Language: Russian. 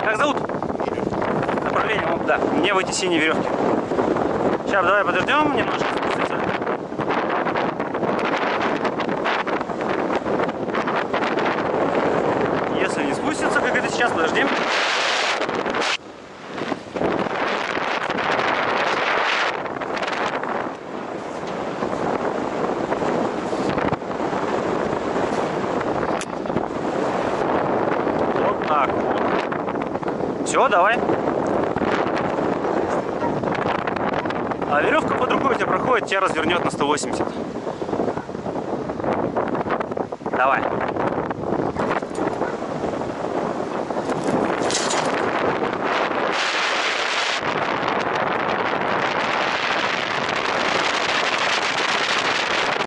Как зовут? Направление, вон туда. Не в эти синие веревки. Сейчас давай подождем немножко. Если не спустится, как это сейчас, подождем. Вот так вот. Все, давай. А веревка под рукой у тебя проходит, тебя развернет на 180. Давай.